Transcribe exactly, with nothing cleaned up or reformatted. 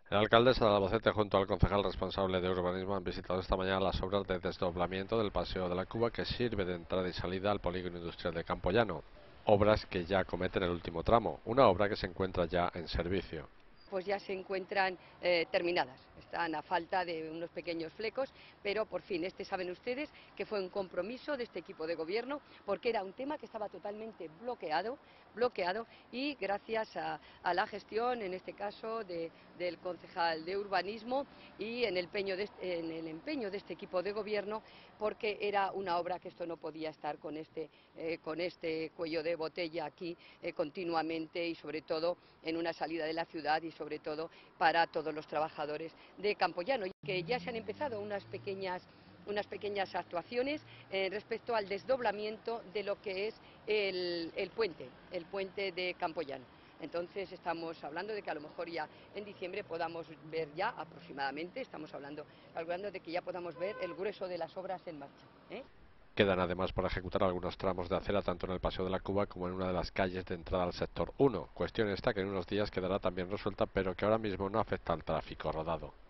El alcalde de Albacete junto al concejal responsable de urbanismo han visitado esta mañana las obras de desdoblamiento del Paseo de la Cuba que sirve de entrada y salida al polígono industrial de Campoyano, obras que ya acometen el último tramo, una obra que se encuentra ya en servicio. Pues ya se encuentran eh, terminadas. Están a falta de unos pequeños flecos, pero por fin, este saben ustedes que fue un compromiso de este equipo de gobierno, porque era un tema que estaba totalmente bloqueado, bloqueado y gracias a, a la gestión, en este caso, de, del concejal de urbanismo y en el, empeño de, en el empeño de este equipo de gobierno, porque era una obra que esto no podía estar con este, eh, con este cuello de botella aquí eh, continuamente y sobre todo en una salida de la ciudad y sobre todo para todos los trabajadores de Campoyano, y que ya se han empezado unas pequeñas unas pequeñas actuaciones eh, respecto al desdoblamiento de lo que es el, el puente, el puente de Campoyano. Entonces estamos hablando de que a lo mejor ya en diciembre podamos ver ya aproximadamente, estamos hablando, hablando de que ya podamos ver el grueso de las obras en marcha, ¿eh? Quedan además por ejecutar algunos tramos de acera tanto en el Paseo de la Cuba como en una de las calles de entrada al sector uno, cuestión esta que en unos días quedará también resuelta pero que ahora mismo no afecta al tráfico rodado.